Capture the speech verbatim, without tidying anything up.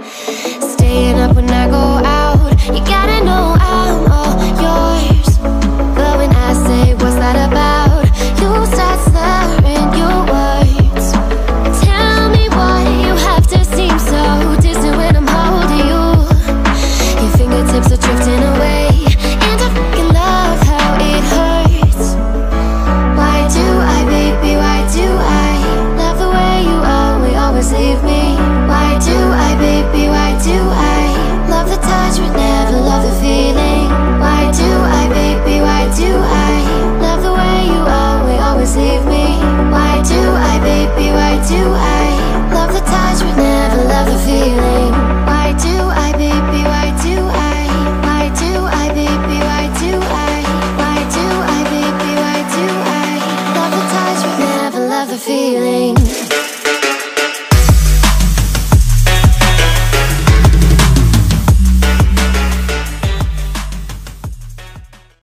Staying up when I go out, you gotta know I'm all yours. But when I say what's that about, you start slurring your words. Tell me why you have to seem so distant when I'm holding you. Your fingertips are drifting away, and I fucking love how it hurts. Why do I, baby, why do I love the way you always, always leave me? Why do I, baby, why do I love the touch but never love the feeling? Why do I, baby, why do I love the way you always, always leave me? Why do I, baby, why do I love the touch but never love the feeling? Why do I, baby, why do I? Why do I, baby, why do I? Why do I, baby, why do I love the touch but never love the feeling?